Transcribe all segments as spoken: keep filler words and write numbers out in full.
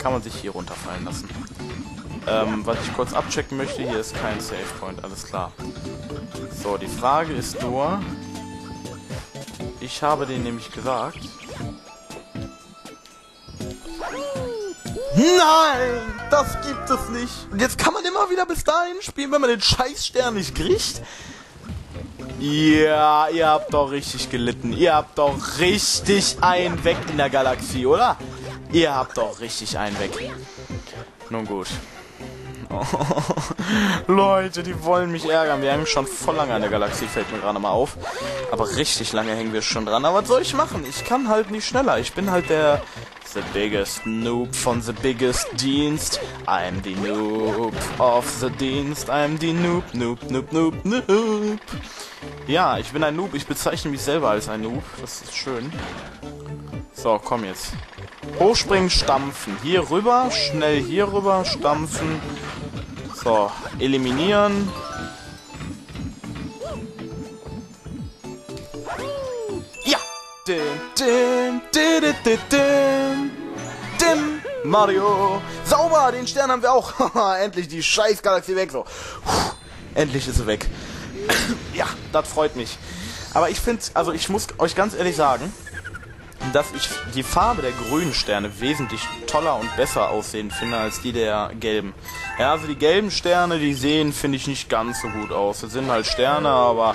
kann man sich hier runterfallen lassen. Ähm, was ich kurz abchecken möchte, hier ist kein Save Point, alles klar. So, die Frage ist nur... Ich habe denen nämlich gesagt... Nein! Das gibt es nicht! Und jetzt kann man immer wieder bis dahin spielen, wenn man den Scheißstern nicht kriegt? Ja, ihr habt doch richtig gelitten. Ihr habt doch richtig einen weg in der Galaxie, oder? Ihr habt doch richtig einen weg. Nun gut. Oh, Leute, die wollen mich ärgern. Wir hängen schon voll lange an der Galaxie, fällt mir gerade mal auf. Aber richtig lange hängen wir schon dran. Aber was soll ich machen? Ich kann halt nicht schneller. Ich bin halt der... The biggest noob von the biggest Dienst. I'm the noob of the Dienst. I'm the noob, noob, noob, noob, noob. Ja, ich bin ein Noob. Ich bezeichne mich selber als ein Noob. Das ist schön. So, komm jetzt. Hochspringen, stampfen. Hier rüber, schnell hier rüber, stampfen. So, eliminieren. Ja! Dim, dim, dim, dim, dim, dim, Mario! Sauber, den Stern haben wir auch. Endlich die scheiß Galaxie weg. So. Endlich ist sie weg. Ja, das freut mich. Aber ich finde, also ich muss euch ganz ehrlich sagen, dass ich die Farbe der grünen Sterne wesentlich toller und besser aussehen finde als die der gelben. Ja, also die gelben Sterne, die sehen, finde ich, nicht ganz so gut aus. Das sind halt Sterne, aber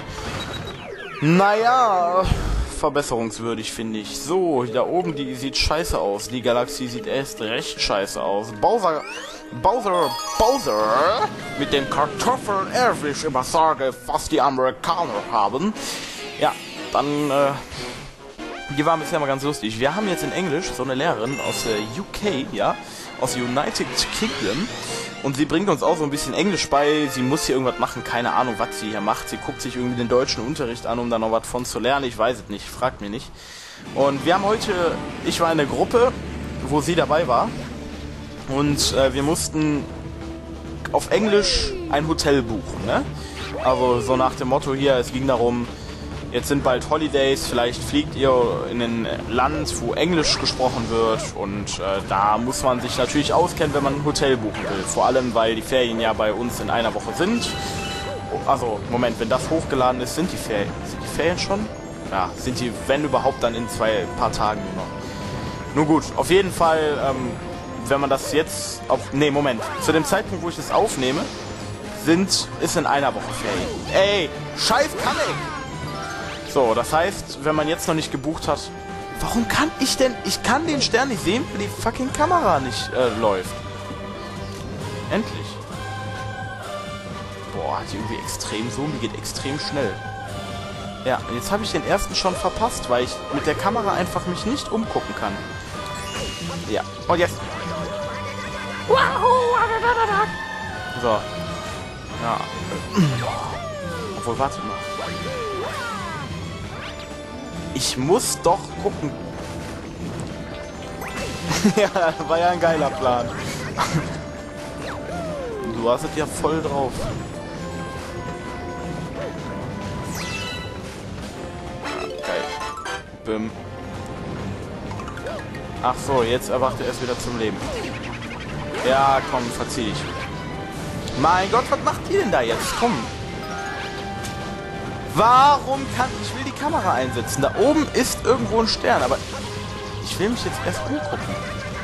naja, verbesserungswürdig, finde ich. So, da oben, die sieht scheiße aus. Die Galaxie sieht erst recht scheiße aus. Bowser, Bowser, Bowser mit dem Kartoffeln ehrlich übersage, was die Amerikaner haben. Ja, dann, äh, die waren bisher mal ganz lustig. Wir haben jetzt in Englisch so eine Lehrerin aus der U K, ja, aus United Kingdom. Und sie bringt uns auch so ein bisschen Englisch bei. Sie muss hier irgendwas machen, keine Ahnung, was sie hier macht. Sie guckt sich irgendwie den deutschen Unterricht an, um da noch was von zu lernen. Ich weiß es nicht, fragt mich nicht. Und wir haben heute, ich war in der Gruppe, wo sie dabei war. Und äh, wir mussten auf Englisch ein Hotel buchen, ne? Also so nach dem Motto hier, es ging darum, jetzt sind bald Holidays, vielleicht fliegt ihr in ein Land, wo Englisch gesprochen wird und äh, da muss man sich natürlich auskennen, wenn man ein Hotel buchen will. Vor allem, weil die Ferien ja bei uns in einer Woche sind. Also, Moment, wenn das hochgeladen ist, sind die Ferien, sind die Ferien schon? Ja, sind die, wenn überhaupt, dann in zwei paar Tagen nur noch. Nur gut, auf jeden Fall, ähm, wenn man das jetzt, auf, nee, Moment, zu dem Zeitpunkt, wo ich das aufnehme, sind, ist in einer Woche Ferien. Ey, scheiß Kamek! So, das heißt, wenn man jetzt noch nicht gebucht hat, warum kann ich denn, ich kann den Stern nicht sehen, weil die fucking Kamera nicht äh, läuft. Endlich. Boah, hat die irgendwie extrem Zoom, die geht extrem schnell. Ja, und jetzt habe ich den ersten schon verpasst, weil ich mit der Kamera einfach mich nicht umgucken kann. Ja, und jetzt. So. Ja. Obwohl, warte mal. Ich muss doch gucken. Ja, war ja ein geiler Plan. Du hast es ja voll drauf. Geil. Bim. Ach so, jetzt erwacht er erst wieder zum Leben. Ja, komm, verzieh dich. Mein Gott, was macht ihr denn da jetzt? Komm. Warum kann... Ich will die Kamera einsetzen. Da oben ist irgendwo ein Stern, aber ich will mich jetzt erst umgucken.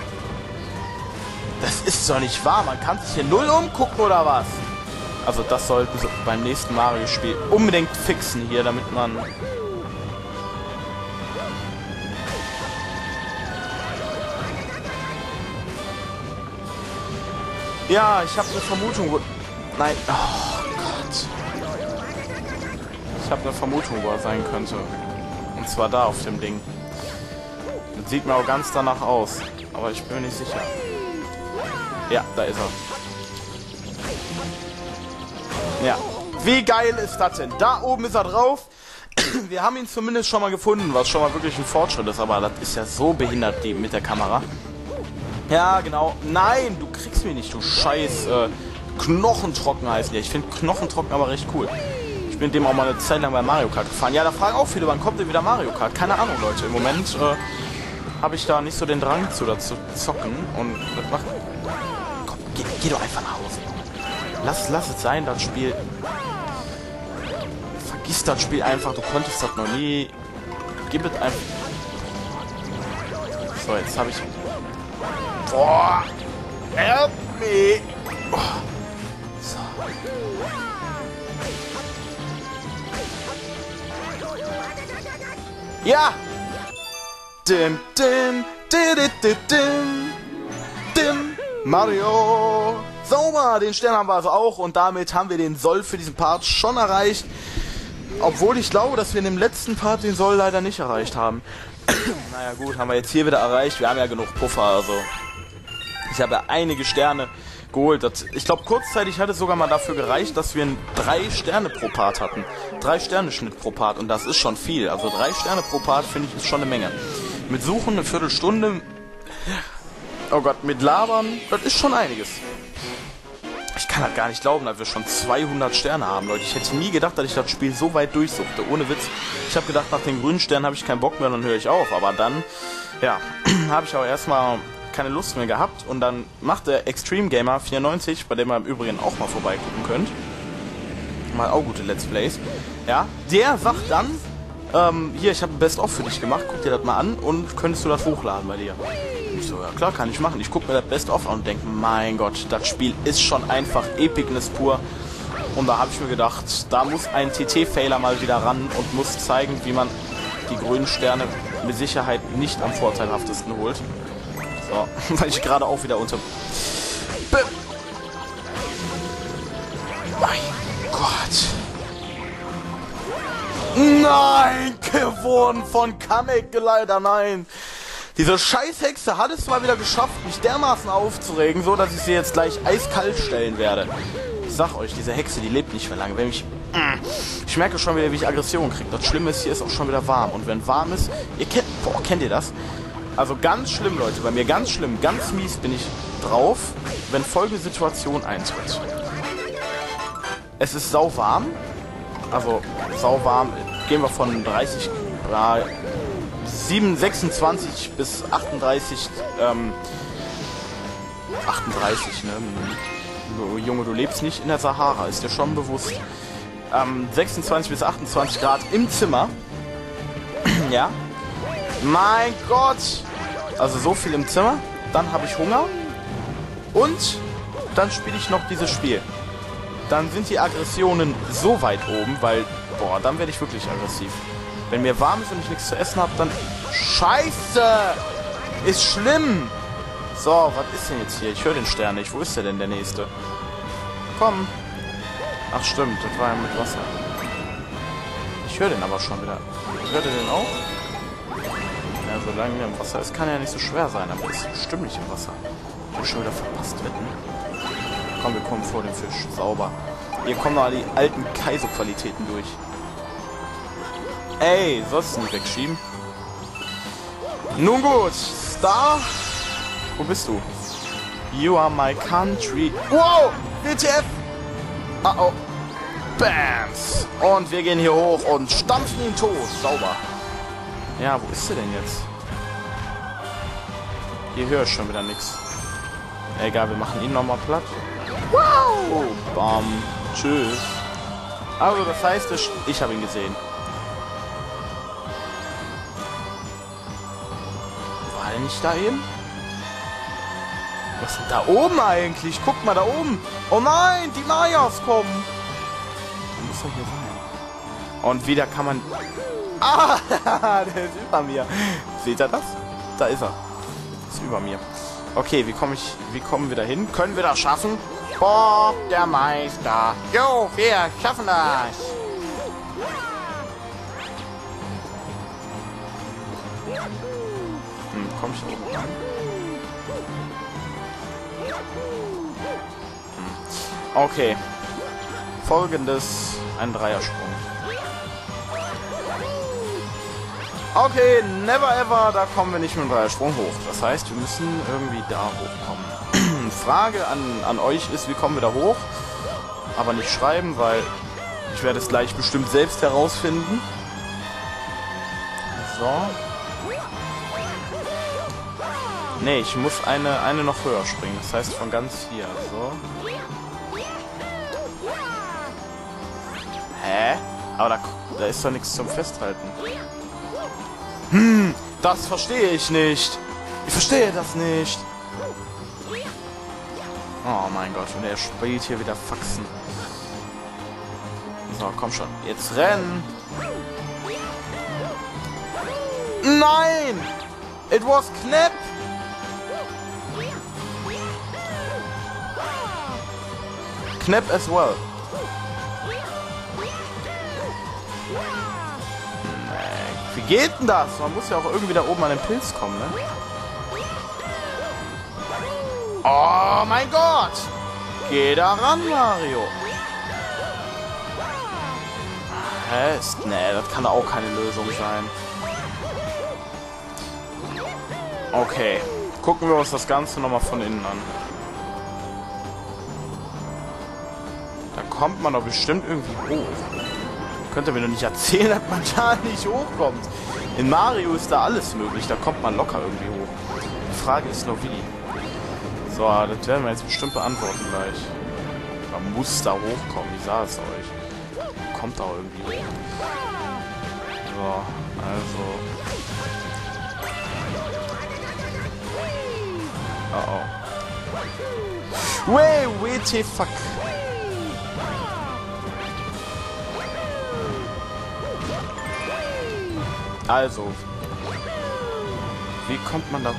Das ist doch nicht wahr. Man kann sich hier null umgucken, oder was? Also das sollten sie beim nächsten Mario-Spiel unbedingt fixen hier, damit man... Ja, ich habe eine Vermutung, wo... Nein. Oh Gott. Ich habe eine Vermutung, wo er sein könnte. Und zwar da auf dem Ding. Das sieht mir auch ganz danach aus. Aber ich bin mir nicht sicher. Ja, da ist er. Ja. Wie geil ist das denn? Da oben ist er drauf. Wir haben ihn zumindest schon mal gefunden, was schon mal wirklich ein Fortschritt ist. Aber das ist ja so behindert die mit der Kamera. Ja, genau. Nein, du kriegst mich nicht, du scheiß äh, Knochentrocken heißen die. Ich finde Knochentrocken aber recht cool. Ich bin dem auch mal eine Zeit lang bei Mario Kart gefahren. Ja, da fragen auch viele, wann kommt denn wieder Mario Kart? Keine Ahnung, Leute. Im Moment äh, habe ich da nicht so den Drang zu, dazu zocken. Und das macht... Komm, geh, geh doch einfach nach Hause. Lass, lass es sein, das Spiel. Vergiss das Spiel einfach, du konntest das noch nie. Gib es einfach. So, jetzt habe ich... Boah! Help me! Oh. So. Ja! Dim, dim, dim, dim, dim, dim, Mario! Sauber, den Stern haben wir also auch und damit haben wir den Soll für diesen Part schon erreicht. Obwohl ich glaube, dass wir in dem letzten Part den Soll leider nicht erreicht haben. Naja gut, haben wir jetzt hier wieder erreicht. Wir haben ja genug Puffer, also ich habe ja einige Sterne geholt. Das, ich glaube, kurzzeitig hat es sogar mal dafür gereicht, dass wir drei Sterne pro Part hatten. Drei Sterne Schnitt pro Part und das ist schon viel. Also drei Sterne pro Part finde ich ist schon eine Menge. Mit Suchen eine Viertelstunde. Oh Gott, mit Labern, das ist schon einiges. Ich kann halt gar nicht glauben, dass wir schon zweihundert Sterne haben, Leute. Ich hätte nie gedacht, dass ich das Spiel so weit durchsuchte. Ohne Witz. Ich habe gedacht, nach den grünen Sternen habe ich keinen Bock mehr, dann höre ich auf. Aber dann, ja, habe ich auch erstmal keine Lust mehr gehabt. Und dann macht der Extreme Gamer vierundneunzig, bei dem ihr im Übrigen auch mal vorbeigucken könnt. Mal auch gute Let's Plays. Ja, der sagt dann, ähm, hier, ich habe ein Best-of für dich gemacht, guck dir das mal an und könntest du das hochladen bei dir. Ich so, ja klar, kann ich machen. Ich gucke mir das Best-of an und denke, mein Gott, das Spiel ist schon einfach Epicness pur. Und da habe ich mir gedacht, da muss ein T T-Failer mal wieder ran und muss zeigen, wie man die grünen Sterne mit Sicherheit nicht am vorteilhaftesten holt. So, weil ich gerade auch wieder unter... Be mein Gott. Nein, gewonnen von Kamek, leider nein. Diese Scheißhexe hat es mal wieder geschafft, mich dermaßen aufzuregen, so dass ich sie jetzt gleich eiskalt stellen werde. Ich sag euch, diese Hexe, die lebt nicht mehr lange. Wenn ich, ich merke schon wieder, wie ich Aggression kriege. Das Schlimme ist, hier ist auch schon wieder warm. Und wenn warm ist, ihr kennt, boah, kennt ihr das? Also ganz schlimm, Leute, bei mir ganz schlimm, ganz mies bin ich drauf, wenn folgende Situation eintritt. Es ist sauwarm, also sauwarm, gehen wir von dreißig Grad... sechsundzwanzig bis achtunddreißig, ähm, achtunddreißig, ne? Du, Junge, du lebst nicht in der Sahara, ist dir schon bewusst. Ähm, sechsundzwanzig bis achtundzwanzig Grad im Zimmer. Ja. Mein Gott! Also so viel im Zimmer. Dann habe ich Hunger. Und dann spiele ich noch dieses Spiel. Dann sind die Aggressionen so weit oben, weil, boah, dann werde ich wirklich aggressiv. Wenn mir warm ist und ich nichts zu essen habe, dann... Scheiße! Ist schlimm! So, was ist denn jetzt hier? Ich höre den Stern nicht. Wo ist der denn, der nächste? Komm! Ach stimmt, das war ja mit Wasser. Ich höre den aber schon wieder. Hört ihr den auch? Ja, solange der im Wasser ist, kann er ja nicht so schwer sein, aber ist bestimmt nicht im Wasser. Ich hab schon wieder verpasst, wetten. Komm, wir kommen vor dem Fisch. Sauber. Hier kommen noch die alten Kaiso-Qualitäten durch. Ey, sollst du nicht wegschieben? Nun gut, Star. Wo bist du? You are my country. Wow! W T F! Ah oh. Bams! Und wir gehen hier hoch und stampfen ihn tot. Sauber. Ja, wo ist er denn jetzt? Hier höre ich schon wieder nichts. Egal, wir machen ihn nochmal platt. Wow! Bam. Tschüss. Also, das heißt, ich habe ihn gesehen. War er nicht da eben? Was ist denn da oben eigentlich? Guck mal, da oben. Oh nein, die Mayas kommen. Da muss er hier sein. Und wieder kann man... Ah, der ist über mir. Seht ihr das? Da ist er. Ist über mir. Okay, wie komme ich... Wie kommen wir da hin? Können wir das schaffen? Bob, der Meister. Jo, wir schaffen das. Hm, komm ich da oben ran? Hm. Okay. Folgendes. Ein Dreiersprung. Okay, never ever, da kommen wir nicht mit dem Dreiersprung hoch. Das heißt, wir müssen irgendwie da hochkommen. Frage an, an euch ist, wie kommen wir da hoch? Aber nicht schreiben, weil ich werde es gleich bestimmt selbst herausfinden. So. Nee, ich muss eine, eine noch höher springen. Das heißt von ganz hier. So. Hä? Aber da, da ist doch nichts zum Festhalten. Hm, das verstehe ich nicht. Ich verstehe das nicht. Oh mein Gott, und er spielt hier wieder Faxen. So, komm schon. Jetzt rennen. Nein! It was knapp! Knapp as well. Nee. Wie geht denn das? Man muss ja auch irgendwie da oben an den Pilz kommen, ne? Oh mein Gott! Geh da ran, Mario! Hä? Ist, nee, das kann auch keine Lösung sein. Okay. Gucken wir uns das Ganze nochmal von innen an. Da kommt man doch bestimmt irgendwie hoch. Könnt ihr mir doch nicht erzählen, dass man da nicht hochkommt. In Mario ist da alles möglich. Da kommt man locker irgendwie hoch. Die Frage ist nur wie. So, das werden wir jetzt bestimmt beantworten gleich. Man muss da hochkommen. Ich sage es euch. Kommt da irgendwie hoch. So, also. Oh oh. Wait, wait, fuck. Also. Wie kommt man da hoch?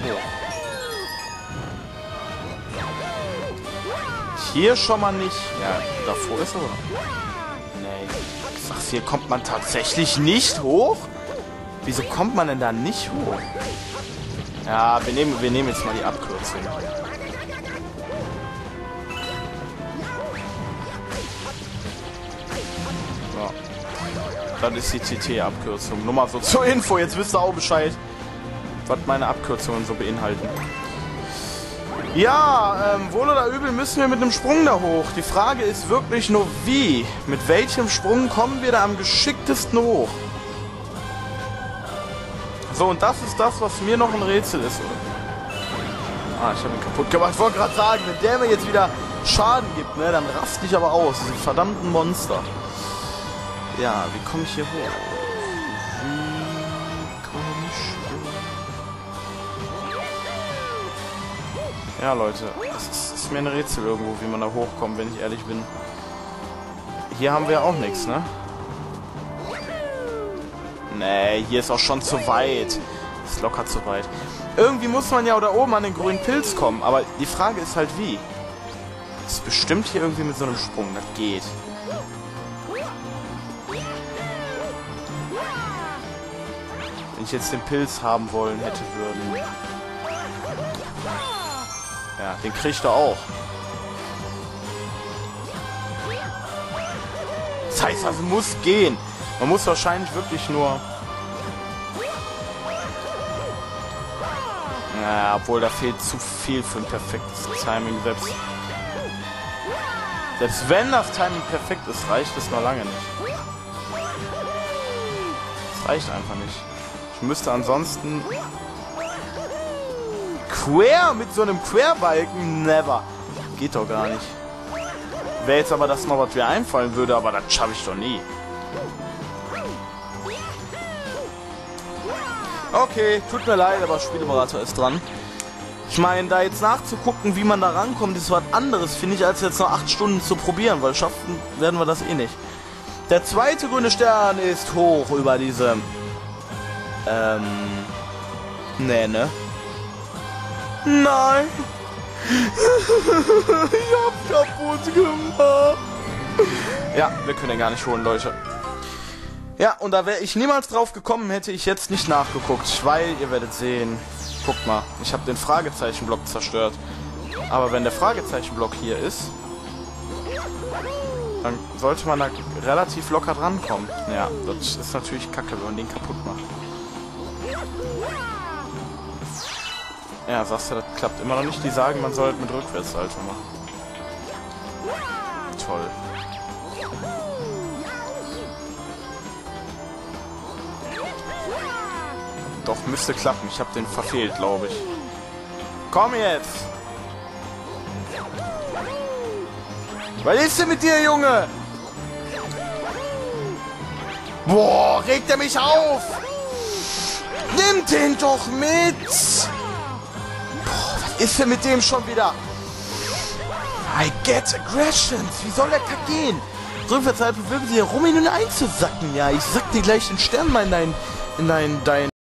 Hier schon mal nicht. Ja, davor ist er. Nee. Ich sag's, hier kommt man tatsächlich nicht hoch? Wieso kommt man denn da nicht hoch? Ja, wir nehmen, wir nehmen jetzt mal die Abkürzung. So. Das ist die T T-Abkürzung. Nur mal so zur Info. Jetzt wisst ihr auch Bescheid, was meine Abkürzungen so beinhalten. Ja, ähm, wohl oder übel müssen wir mit einem Sprung da hoch. Die Frage ist wirklich nur wie. Mit welchem Sprung kommen wir da am geschicktesten hoch? So, und das ist das, was mir noch ein Rätsel ist. Ah, ich habe ihn kaputt gemacht. Ich wollte gerade sagen, wenn der mir jetzt wieder Schaden gibt, ne, dann raste ich aber aus. Diese verdammten Monster. Ja, wie komme ich hier hoch? Wie komme ich? Ja, Leute, das ist, ist mir ein Rätsel irgendwo, wie man da hochkommt, wenn ich ehrlich bin. Hier haben wir ja auch nichts, ne? Nee, hier ist auch schon zu weit. Ist locker zu weit. Irgendwie muss man ja da oben an den grünen Pilz kommen, aber die Frage ist halt wie. Das ist bestimmt hier irgendwie mit so einem Sprung, das geht. Wenn ich jetzt den Pilz haben wollen hätte würden. Ja, den krieg ich da auch. Das heißt, also muss gehen. Man muss wahrscheinlich wirklich nur... Ja, obwohl da fehlt zu viel für ein perfektes Timing. Selbst, selbst wenn das Timing perfekt ist, reicht es noch lange nicht. Es reicht einfach nicht. Ich müsste ansonsten... Quer mit so einem Querbalken? Never. Geht doch gar nicht. Wäre jetzt aber das noch, was mir einfallen würde, aber das schaffe ich doch nie. Okay, tut mir leid, aber Spieleberater ist dran. Ich meine, da jetzt nachzugucken, wie man da rankommt, ist was anderes, finde ich, als jetzt noch acht Stunden zu probieren, weil schaffen werden wir das eh nicht. Der zweite grüne Stern ist hoch über diese... Ähm... Nee, ne? Nein! Ich hab's kaputt gemacht! Ja, wir können den gar nicht holen, Leute. Ja, und da wäre ich niemals drauf gekommen, hätte ich jetzt nicht nachgeguckt, weil ihr werdet sehen, guckt mal, ich habe den Fragezeichenblock zerstört. Aber wenn der Fragezeichenblock hier ist, dann sollte man da relativ locker drankommen. Ja, das ist natürlich kacke, wenn man den kaputt macht. Ja, sagst du, das klappt immer noch nicht. Die sagen, man soll mit Rückwärtssalto machen. Toll. Doch, müsste klappen. Ich habe den verfehlt, glaube ich. Komm jetzt. Was ist denn mit dir, Junge? Boah, regt er mich auf. Nimm den doch mit. Boah, was ist denn mit dem schon wieder? I get aggressions. Wie soll der Kack gehen? Rückwärts halt bewirken sie herum, ihn einzusacken. Ja, ich sack dir gleich den Stern mal in dein, in dein, dein